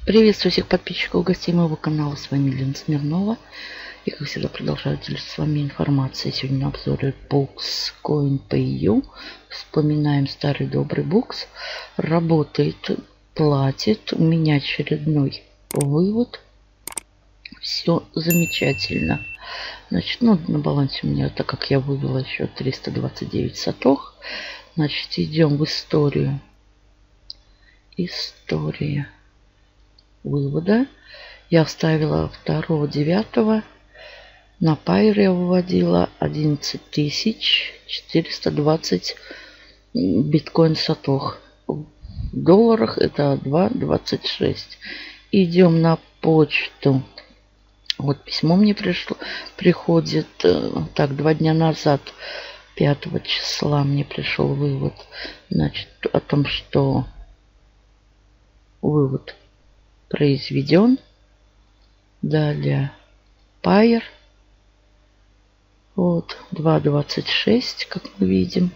Приветствую всех подписчиков и гостей моего канала. С вами Лена Смирнова. И как всегда продолжаю делиться с вами информацией. Сегодня на обзоре Books Coin.pay. Вспоминаем старый добрый Books. Работает, платит. У меня очередной вывод. Все замечательно. Значит, на балансе у меня, так как я вывела еще 329 сатох. Значит, идем в историю. История вывода. Я вставила 2.9. На Pair я выводила 11420 биткоин сатох. В долларах это 2.26. Идем на почту. Вот письмо мне пришло. Приходит. Так, 2 дня назад, 5 числа, мне пришел вывод. Значит, о том, что вывод произведен. Далее Pair. Вот 2.26, как мы видим.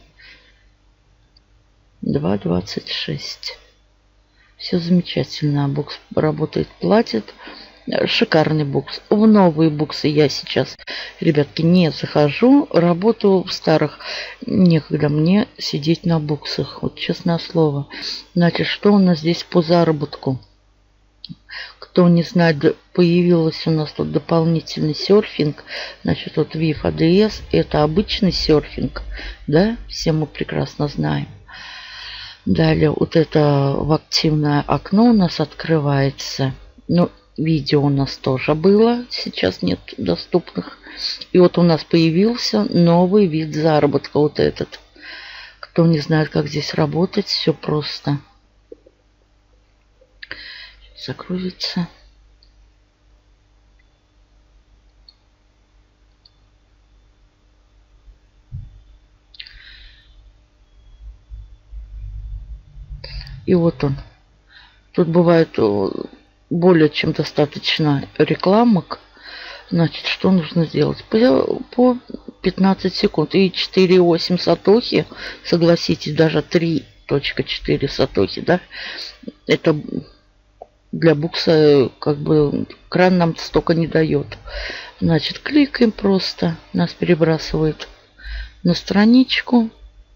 2.26. Все замечательно. Букс работает, платит. Шикарный букс. В новые буксы я сейчас, ребятки, не захожу. Работаю в старых. Некогда мне сидеть на буксах. Вот честное слово. Значит, что у нас здесь по заработку? Кто не знает, появилась у нас тут дополнительный серфинг. Значит, вот VIF ADS это обычный серфинг. Да, все мы прекрасно знаем. Далее вот это в активное окно у нас открывается. Ну, видео у нас тоже было. Сейчас нет доступных. И вот у нас появился новый вид заработка. Вот этот. Кто не знает, как здесь работать, все просто. Загрузится. И вот он. Тут бывает более чем достаточно рекламок. Значит, что нужно сделать? По 15 секунд. И 4,8 сатохи. Согласитесь, даже 3.4 сатохи, да? Это для букса как бы кран нам столько не дает. Значит, кликаем просто. Нас перебрасывает на страничку.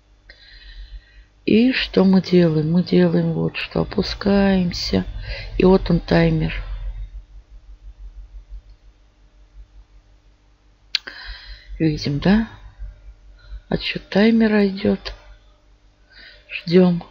И что мы делаем? Мы делаем вот что. Опускаемся. И вот он таймер. Видим, да? Отсчет таймера идет. Ждем.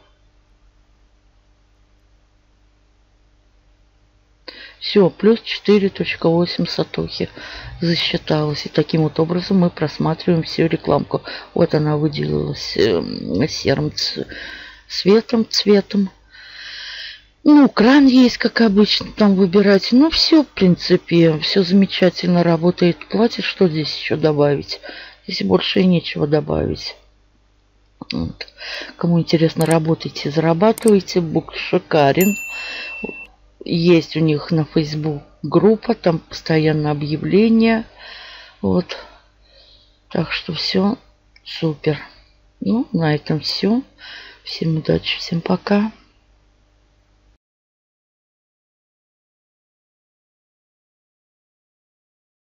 Все, плюс 4.8 сатохи засчиталось. И таким вот образом мы просматриваем всю рекламку. Вот она выделилась серым цветом. Ну, кран есть, как обычно, там выбирать. Ну, все, в принципе, все замечательно работает. Платит, что здесь еще добавить? Здесь больше и нечего добавить. Вот. Кому интересно, работайте, зарабатывайте. Бук шикарен. Есть у них на Facebook группа, там постоянно объявления. Вот. Так что все супер. Ну, на этом все. Всем удачи, всем пока.